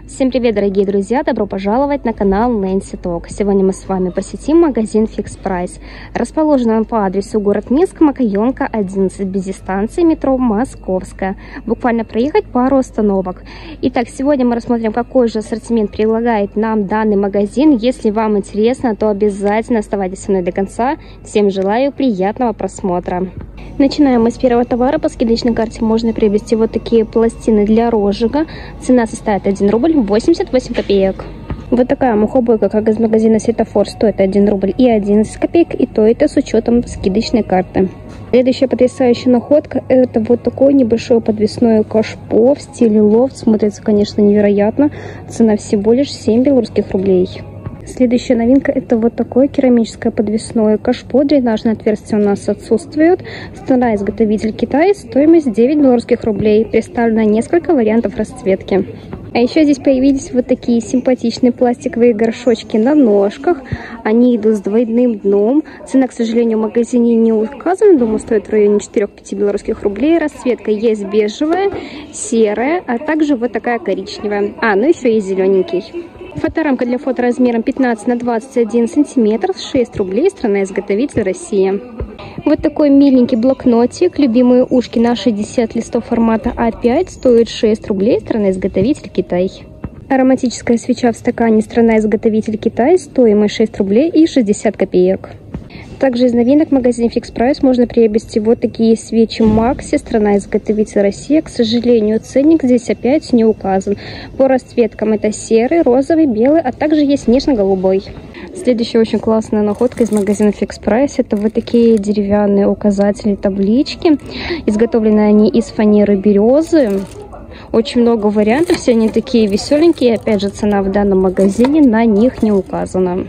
Всем привет, дорогие друзья! Добро пожаловать на канал Нэнси Ток. Сегодня мы с вами посетим магазин Fix Price. Расположен он по адресу город Минск, Макаенко, 11, без дистанции метро Московская. Буквально проехать пару остановок. Итак, сегодня мы рассмотрим, какой же ассортимент предлагает нам данный магазин. Если вам интересно, то обязательно оставайтесь со мной до конца. Всем желаю приятного просмотра. Начинаем мы с первого товара. По скидочной карте можно приобрести вот такие пластины для розжига. Цена составит 1 рубль 88 копеек. Вот такая мухобойка, как из магазина Светофор, стоит 1 рубль и 11 копеек. И то это с учетом скидочной карты. Следующая потрясающая находка — это вот такое небольшое подвесное кашпо в стиле лофт. Смотрится, конечно, невероятно. Цена всего лишь 7 белорусских рублей. Следующая новинка — это вот такое керамическое подвесное кашпо. Дренажное отверстие у нас отсутствует. Страна изготовитель Китай. Стоимость 9 белорусских рублей. Представлено несколько вариантов расцветки. А еще здесь появились вот такие симпатичные пластиковые горшочки на ножках. Они идут с двойным дном. Цена, к сожалению, в магазине не указана. Думаю, стоит в районе 4-5 белорусских рублей. Расцветка есть бежевая, серая, а также вот такая коричневая. Ну еще и зелененький. Фоторамка для фото размером 15 на 21 сантиметр, 6 рублей, страна изготовитель Россия. Вот такой миленький блокнотик, любимые ушки на 60 листов формата А5, стоит 6 рублей, страна изготовитель Китай. Ароматическая свеча в стакане, страна изготовитель Китай, стоимость 6 рублей и 60 копеек. Также из новинок в магазине Fix Price можно приобрести вот такие свечи Макси, страна изготовитель Россия. К сожалению, ценник здесь опять не указан. По расцветкам это серый, розовый, белый, а также есть нежно-голубой. Следующая очень классная находка из магазина Fix Price — это вот такие деревянные указатели, таблички. Изготовлены они из фанеры березы. Очень много вариантов, все они такие веселенькие. Опять же, цена в данном магазине на них не указана.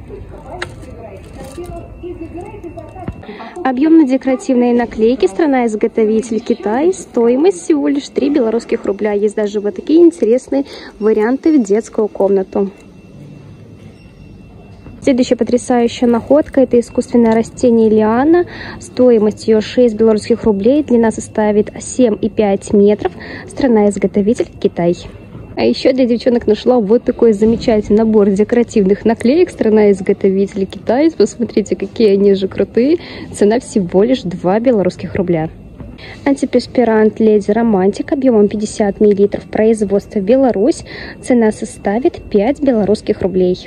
Объемно-декоративные наклейки, страна изготовитель Китай, стоимость всего лишь 3 белорусских рубля. Есть даже вот такие интересные варианты в детскую комнату. Следующая потрясающая находка — это искусственное растение лиана. Стоимость ее 6 белорусских рублей, длина составит 7,5 метров, страна изготовитель Китай. А еще для девчонок нашла вот такой замечательный набор декоративных наклеек, страна изготовитель Китай. Посмотрите, какие они же крутые. Цена всего лишь 2 белорусских рубля. Антиперспирант Леди Романтик объемом 50 мл, производство Беларусь. Цена составит 5 белорусских рублей.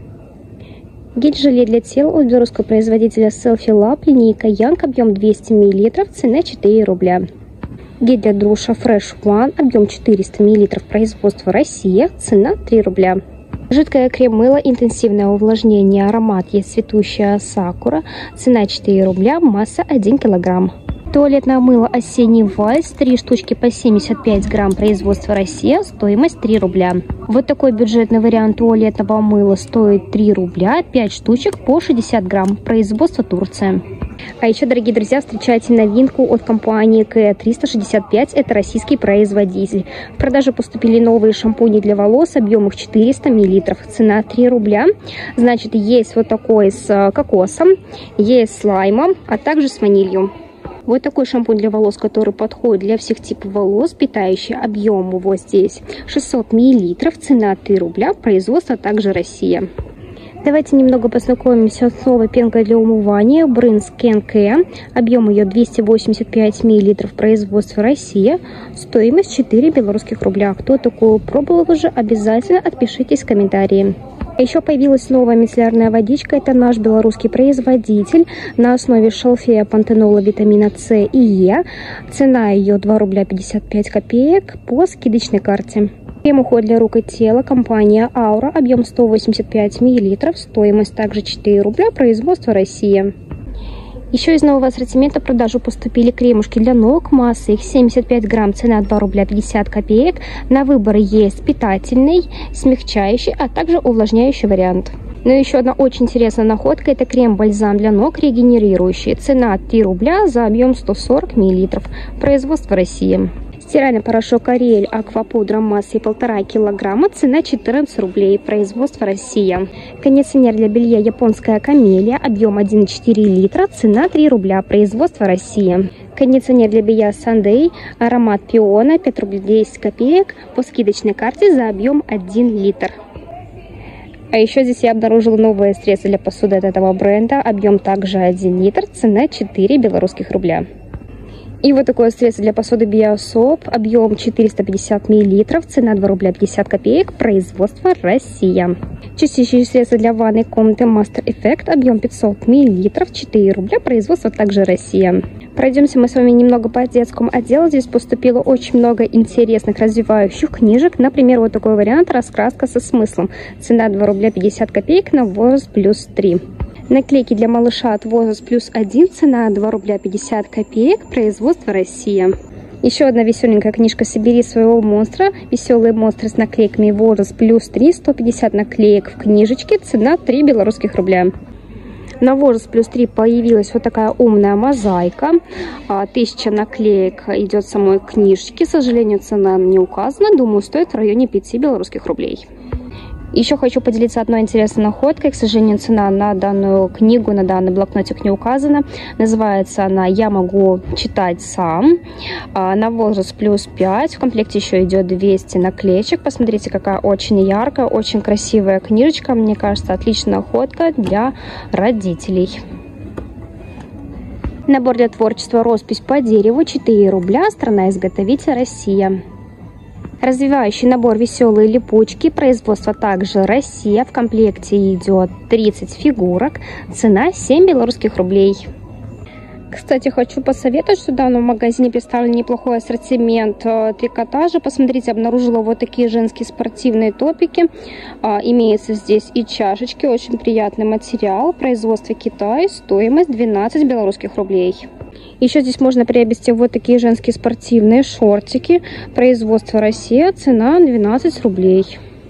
Гель-желе для тела от белорусского производителя Selfie Lab, линейка Young, объем 200 мл, цена 4 рубля. Гель для душа Fresh One, объем 400 мл, производство Россия, цена 3 рубля. Жидкое крем-мыло, интенсивное увлажнение, аромат есть цветущая сакура, цена 4 рубля, масса 1 килограмм. Туалетное мыло осенний вальс, 3 штучки по 75 грамм, производство Россия, стоимость 3 рубля. Вот такой бюджетный вариант туалетного мыла стоит 3 рубля, 5 штучек по 60 грамм, производство Турция. А еще, дорогие друзья, встречайте новинку от компании К365, это российский производитель. В продажу поступили новые шампуни для волос, объем их 400 мл, цена 3 рубля. Значит, есть вот такой с кокосом, есть с лаймом, а также с ванилью. Вот такой шампунь для волос, который подходит для всех типов волос, питающий, объем его здесь 600 мл, цена 3 рубля, производство также Россия. Давайте немного познакомимся с новой пенкой для умывания Brins Can Care. Объем ее 285 мл, производство Россия, стоимость 4 белорусских рубля. Кто такую пробовал уже, обязательно отпишитесь в комментарии. Еще появилась новая мицеллярная водичка. Это наш белорусский производитель на основе шалфея, пантенола, витамина С и Е. Цена ее 2 рубля 55 копеек по скидочной карте. Крем-уход для рук и тела, компания Аура, объем 185 мл, стоимость также 4 рубля, производство Россия. Еще из нового ассортимента в продажу поступили кремушки для ног, масса их 75 грамм, цена 2 рубля 50 копеек. На выбор есть питательный, смягчающий, а также увлажняющий вариант. Но еще одна очень интересная находка — это крем-бальзам для ног регенерирующий. Цена 3 рубля за объем 140 мл, производство Россия. Стиральный порошок Ариэль Аквапудра массой 1,5 килограмма, цена 14 рублей, производство Россия. Кондиционер для белья японская камелия, объем 1,4 литра, цена 3 рубля, производство Россия. Кондиционер для белья Sunday, аромат пиона, 5 рублей 10 копеек, по скидочной карте за объем 1 литр. А еще здесь я обнаружила новое средство для посуды от этого бренда, объем также 1 литр, цена 4 белорусских рубля. И вот такое средство для посуды Биосоп, объем 450 мл, цена 2 рубля 50 копеек, производство Россия. Чистящее средство для ванной комнаты Master Effect, объем 500 мл, 4 рубля, производство также Россия. Пройдемся мы с вами немного по детскому отделу. Здесь поступило очень много интересных развивающих книжек. Например, вот такой вариант «Раскраска со смыслом». Цена 2 рубля 50 копеек на возраст плюс 3. Наклейки для малыша от возраст плюс 1, цена 2 рубля 50 копеек, производство Россия. Еще одна веселенькая книжка «Собери своего монстра». Веселые монстры с наклейками возраст плюс 3, 150 наклеек в книжечке, цена 3 белорусских рубля. На возраст плюс 3 появилась вот такая умная мозаика. 1000 наклеек идет в самой книжечке. К сожалению, цена не указана. Думаю, стоит в районе 5 белорусских рублей. Еще хочу поделиться одной интересной находкой. К сожалению, цена на данную книгу, на данный блокнотик не указана. Называется она «Я могу читать сам». На возраст плюс 5. В комплекте еще идет 200 наклеечек. Посмотрите, какая очень яркая, очень красивая книжечка. Мне кажется, отличная находка для родителей. Набор для творчества «Роспись по дереву», 4 рубля, страна-изготовитель Россия. Развивающий набор «Веселые липучки», производство также Россия. В комплекте идет 30 фигурок, цена 7 белорусских рублей. Кстати, хочу посоветовать, что в данном магазине представлен неплохой ассортимент трикотажа. Посмотрите, обнаружила вот такие женские спортивные топики. Имеется здесь и чашечки, очень приятный материал. Производство Китай, стоимость 12 белорусских рублей. Еще здесь можно приобрести вот такие женские спортивные шортики. Производство Россия, цена 12 рублей.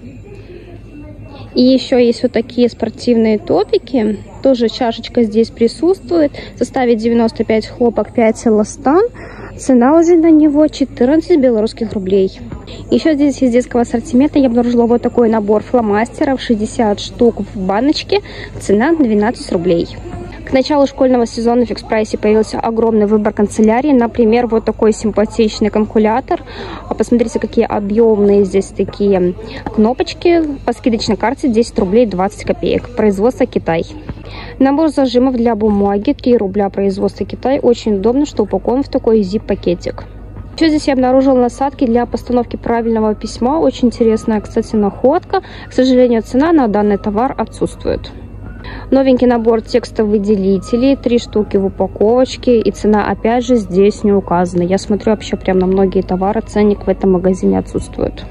И еще есть вот такие спортивные топики. Тоже чашечка здесь присутствует. В составе 95 хлопок, 5 эластан. Цена уже на него 14 белорусских рублей. Еще здесь из детского ассортимента я обнаружила вот такой набор фломастеров. 60 штук в баночке. Цена 12 рублей. К началу школьного сезона в Фикс Прайсе появился огромный выбор канцелярии. Например, вот такой симпатичный калькулятор. Посмотрите, какие объемные здесь такие кнопочки. По скидочной карте 10 рублей 20 копеек. Производство Китай. Набор зажимов для бумаги 3 рубля. Производство Китай. Очень удобно, что упакован в такой zip-пакетик. Еще здесь я обнаружила насадки для постановки правильного письма. Очень интересная, кстати, находка. К сожалению, цена на данный товар отсутствует. Новенький набор текстовыделителей, 3 штуки в упаковочке, и цена опять же здесь не указана. Я смотрю вообще прям на многие товары, ценник в этом магазине отсутствует.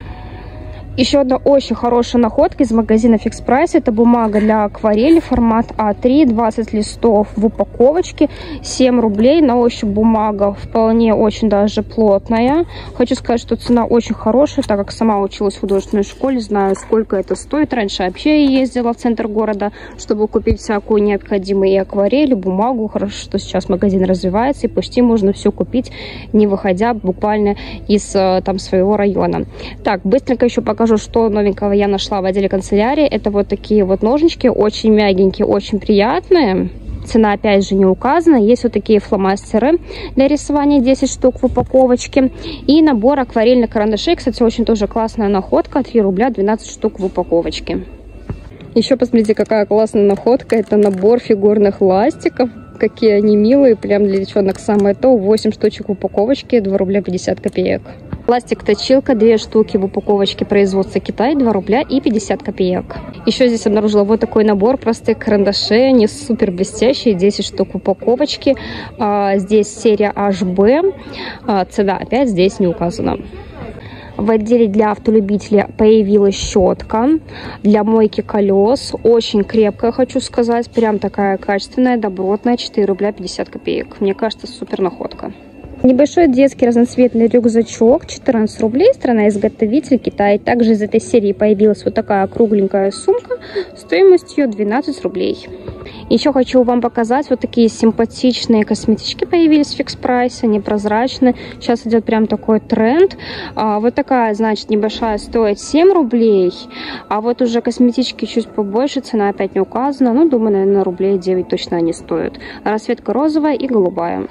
Еще одна очень хорошая находка из магазина Фикс Прайс. Это бумага для акварели, формат А3, 20 листов в упаковочке, 7 рублей. На ощупь бумага вполне очень даже плотная. Хочу сказать, что цена очень хорошая, так как сама училась в художественной школе, знаю, сколько это стоит. Раньше вообще я ездила в центр города, чтобы купить всякую необходимую и акварель, и бумагу. Хорошо, что сейчас магазин развивается, и почти можно все купить, не выходя буквально из там своего района. Так, быстренько еще покажу, что новенького я нашла в отделе канцелярии. Это вот такие вот ножнички, очень мягенькие, очень приятные. Цена опять же не указана. Есть вот такие фломастеры для рисования, 10 штук в упаковочке. И набор акварельных карандашей. Кстати, очень тоже классная находка. 3 рубля 12 штук в упаковочке. Еще посмотрите, какая классная находка. Это набор фигурных ластиков. Какие они милые. Прям для девчонок самое то. 8 штучек в упаковочке. 2 рубля 50 копеек. Пластик-точилка, 2 штуки в упаковочке, производства Китай, 2 рубля и 50 копеек. Еще здесь обнаружила вот такой набор простых карандашей, они супер блестящие, 10 штук в упаковочке. Здесь серия HB, цена опять здесь не указана. В отделе для автолюбителей появилась щетка для мойки колес. Очень крепкая, хочу сказать. Прям такая качественная, добротная. 4 рубля 50 копеек. Мне кажется, супер находка. Небольшой детский разноцветный рюкзачок, 14 рублей, страна-изготовитель Китай. Также из этой серии появилась вот такая кругленькая сумка стоимостью 12 рублей. Еще хочу вам показать вот такие симпатичные косметички появились в Fix Price, они прозрачные. Сейчас идет прям такой тренд. Вот такая, значит, небольшая стоит 7 рублей, а вот уже косметички чуть побольше, цена опять не указана. Ну, думаю, наверное, рублей 9 точно они стоят. Расцветка розовая и голубая.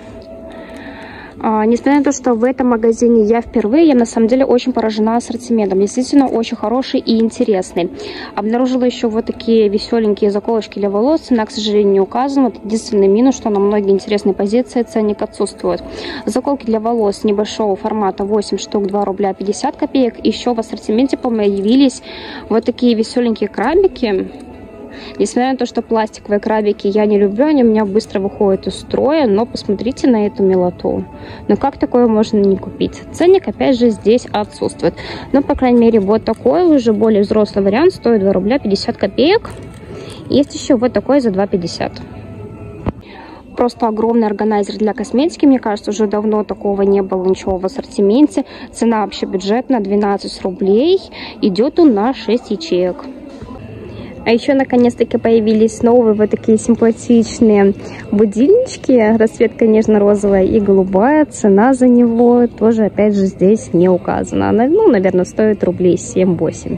Несмотря на то, что в этом магазине я впервые, я на самом деле очень поражена ассортиментом. Действительно очень хороший и интересный. Обнаружила еще вот такие веселенькие заколочки для волос. Цена, к сожалению, не указана. Вот единственный минус, что на многие интересные позиции ценник отсутствует. Заколки для волос небольшого формата 8 штук, 2 рубля 50 копеек. Еще в ассортименте появились вот такие веселенькие крабики. Несмотря на то, что пластиковые крабики я не люблю, они у меня быстро выходят из строя, но посмотрите на эту милоту. Но как такое можно не купить? Ценник опять же здесь отсутствует. Но, по крайней мере, вот такой уже более взрослый вариант стоит 2 рубля 50 копеек. Есть еще вот такой за 2,50. Просто огромный органайзер для косметики. Мне кажется, уже давно такого не было ничего в ассортименте. Цена вообще бюджетная, 12 рублей. Идет он на 6 ячеек. А еще наконец-таки появились новые вот такие симпатичные будильнички. Расцветка нежно-розовая и голубая. Цена за него тоже опять же здесь не указана. Она, ну, наверное, стоит рублей 7-8.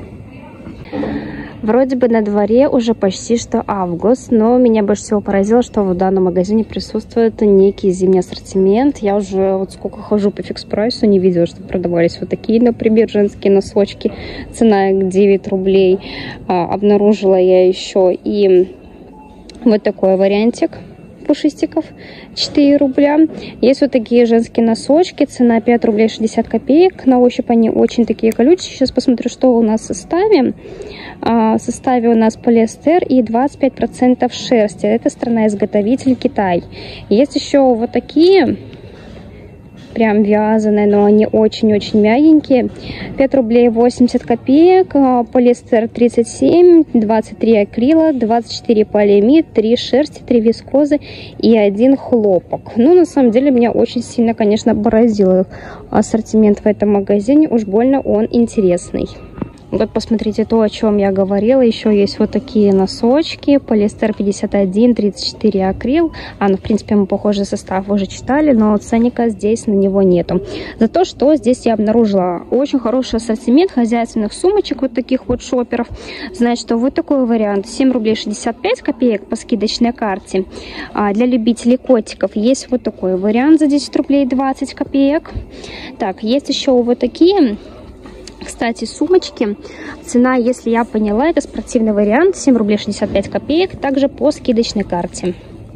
Вроде бы на дворе уже почти что август, но меня больше всего поразило, что в данном магазине присутствует некий зимний ассортимент. Я уже вот сколько хожу по Fix Price, не видела, что продавались вот такие, например, женские носочки. Цена 9 рублей. Обнаружила я еще и вот такой вариантик пушистиков, 4 рубля. Есть вот такие женские носочки, цена 5 рублей 60 копеек. На ощупь они очень такие колючие. Сейчас посмотрю, что у нас в составе. В составе у нас полиэстер и 25% шерсти. Это страна-изготовитель Китай. Есть еще вот такие, прям вязаные, но они очень-очень мягенькие. 5 рублей 80 копеек. Полиэстер 37, 23 акрила, 24 полиамид, 3 шерсти, 3 вискозы и 1 хлопок. Ну, на самом деле, меня очень сильно, конечно, поразил ассортимент в этом магазине. Уж больно он интересный. Вот посмотрите то, о чем я говорила. Еще есть вот такие носочки. Полиэстер 51, 34 акрил. Ну, в принципе, мы похожий состав уже читали, но ценника здесь на него нету. Зато что здесь я обнаружила очень хороший ассортимент хозяйственных сумочек, вот таких вот шоперов. Значит, что вот такой вариант. 7 рублей 65 копеек по скидочной карте. Для любителей котиков есть вот такой вариант за 10 рублей 20 копеек. Так, есть еще вот такие... Кстати, сумочки, цена, если я поняла, это спортивный вариант, 7 рублей 65 копеек, также по скидочной карте.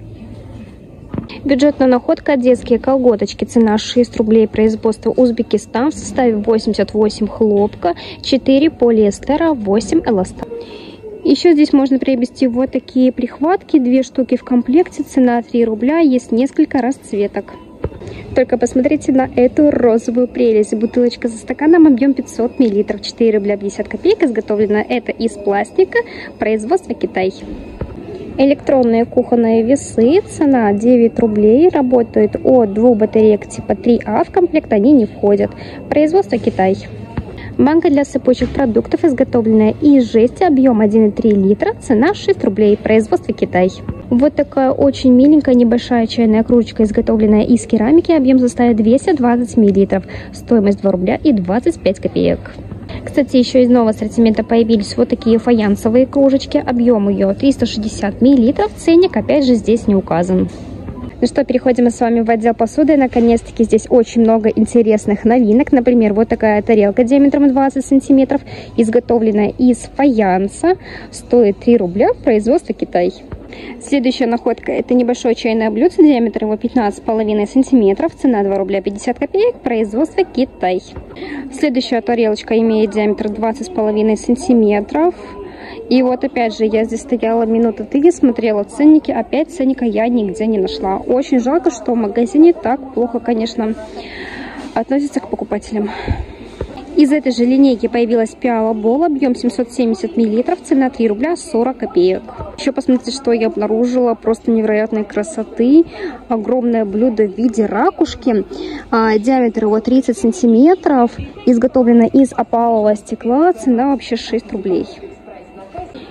Бюджетная находка, детские колготочки, цена 6 рублей, производство Узбекистан, в составе 88 хлопка, 4 полиэстера, 8 эластана. Еще здесь можно приобрести вот такие прихватки, 2 штуки в комплекте, цена 3 рубля, есть несколько расцветок. Только посмотрите на эту розовую прелесть. Бутылочка за стаканом, объем 500 мл, 4 рубля 50 копеек. Изготовлено это из пластика, производство Китай. Электронные кухонные весы, цена 9 рублей, работают от 2 батареек типа 3А, в комплект они не входят, производство Китай. Банка для сыпучих продуктов, изготовленная из жести, объем 1,3 литра, цена 6 рублей, производство Китай. Вот такая очень миленькая небольшая чайная кружечка, изготовленная из керамики, объем составит 220 мл, стоимость 2 рубля и 25 копеек. Кстати, еще из нового ассортимента появились вот такие фаянсовые кружечки, объем ее 360 мл, ценник опять же здесь не указан. Ну что, переходим мы с вами в отдел посуды. Наконец-таки здесь очень много интересных новинок. Например, вот такая тарелка диаметром 20 сантиметров, изготовленная из фаянса, стоит 3 рубля, производство Китай. Следующая находка — это небольшое чайное блюдце, диаметр его 15,5 сантиметров, цена 2 рубля 50 копеек, производство Китай. Следующая тарелочка имеет диаметр 20,5 сантиметров. И вот опять же, я здесь стояла минуты 3, смотрела ценники, опять ценника я нигде не нашла. Очень жалко, что в магазине так плохо, конечно, относятся к покупателям. Из этой же линейки появилась пиала Бол, объем 770 мл, цена 3 рубля 40 копеек. Еще посмотрите, что я обнаружила, просто невероятной красоты. Огромное блюдо в виде ракушки, диаметр его 30 сантиметров, изготовлено из опалового стекла, цена вообще 6 рублей.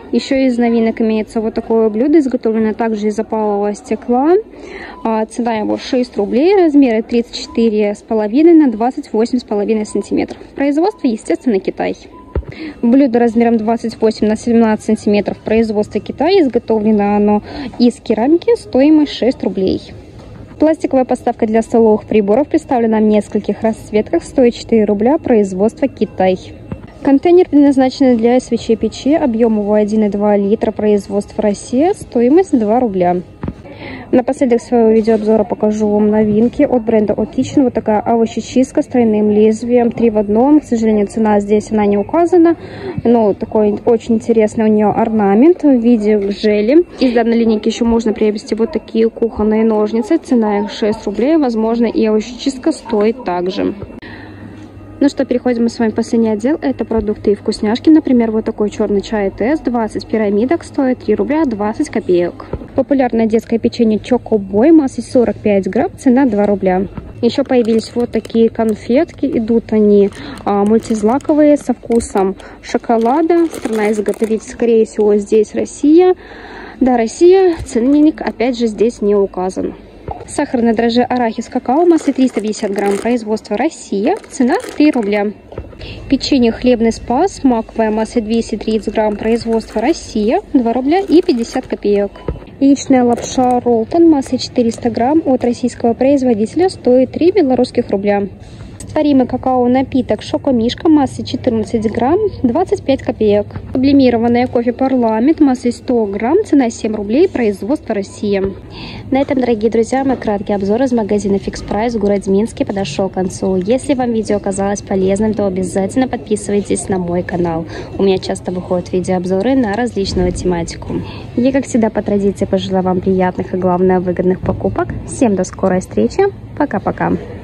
Еще из новинок имеется вот такое блюдо, изготовленное также из опалового стекла. Цена его 6 рублей, размеры 34,5 на 28,5 сантиметров. Производство, естественно, Китай. Блюдо размером 28 на 17 сантиметров, производство Китай, изготовлено оно из керамики, стоимость 6 рублей. Пластиковая подставка для столовых приборов представлена в нескольких расцветках, стоит 4 рубля, производство Китай. Контейнер предназначен для свечей печи, объем его 1,2 литра, производство Россия, стоимость 2 рубля. Напоследок своего видеообзора покажу вам новинки от бренда O'Kitchen. Вот такая овощечистка с тройным лезвием, 3 в 1. К сожалению, цена здесь она не указана, но такой очень интересный у нее орнамент в виде жели. Из данной линейки еще можно приобрести вот такие кухонные ножницы. Цена их 6 рублей. Возможно, и овощечистка стоит также. Ну что, переходим мы с вами в последний отдел. Это продукты и вкусняшки. Например, вот такой черный чай Тесс, 20 пирамидок, стоит 3 рубля 20 копеек. Популярное детское печенье Чокобой массой 45 грамм, цена 2 рубля. Еще появились вот такие конфетки. Идут они мультизлаковые со вкусом шоколада. Страна-изготовитель, скорее всего, здесь Россия. Да, Россия. Ценник, опять же, здесь не указан. Сахарное дрожжи арахис какао массой 350 грамм, производство Россия, цена 3 рубля. Печенье хлебный спас, маковая массой 230 грамм, производство Россия, 2 рубля и 50 копеек. Яичная лапша Ролтон массой 400 грамм от российского производителя, стоит 3 белорусских рубля. Растворимый какао-напиток Шокомишка массой 14 грамм, 25 копеек. Сублимированное кофе Парламент массой 100 грамм, цена 7 рублей, производство Россия. На этом, дорогие друзья, мой краткий обзор из магазина Fix Price в городе Минске подошел к концу. Если вам видео оказалось полезным, то обязательно подписывайтесь на мой канал. У меня часто выходят видеообзоры на различную тематику. Я, как всегда, по традиции пожелаю вам приятных и, главное, выгодных покупок. Всем до скорой встречи. Пока-пока.